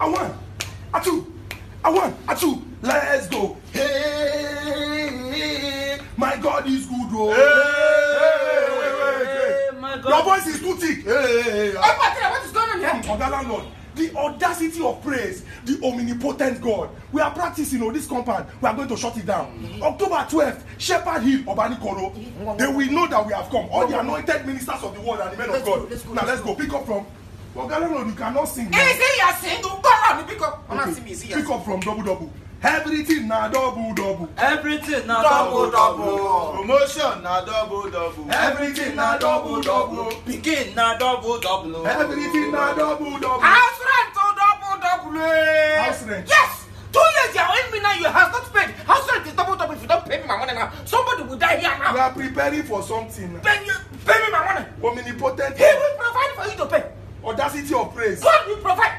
A one, a two, a one, a two. Let's go. Hey, my God is good. Oh. Hey, my God. Your voice is too thick. Hey, what is going on here? Lord, the audacity of praise, the omnipotent God. We are practicing this compound. We are going to shut it down. October 12th, Shepard Hill, Obanikoro. They will know that we have come. All the anointed ministers of the world and the men of God. Now let's go. Pick up from. Lord, you cannot sing. Hey, say you are singing. Go on, pick up. Pick up from double. Everything na double. Everything na double. Promotion na double. Everything na double. Begin na double. Everything na double. House rent to double. House rent. Yes. 2 years you are owing me now. You have not paid. House rent is double. If you don't pay me my money now, somebody will die here now. We are preparing for something. Pay me my money. Omnipotent. He will provide for you to pay. Audacity of praise. God will provide.